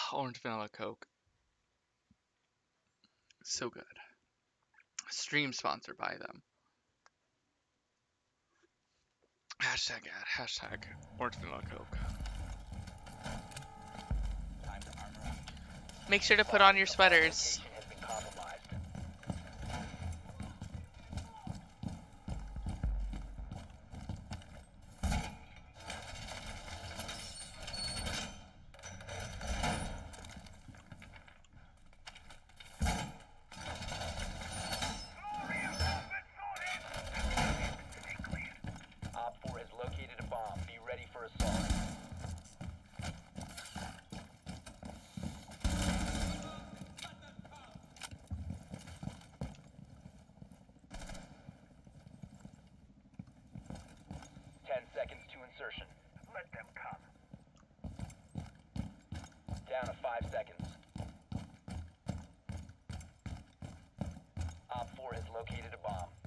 Orange vanilla Coke. So good. Stream sponsored by them. Hashtag ad. Hashtag Orange vanilla Coke. Make sure to put on your sweaters. Op 4 has located a bomb. Be ready for assault. Seconds to insertion. Let them come. Down to 5 seconds. Op 4 has located a bomb.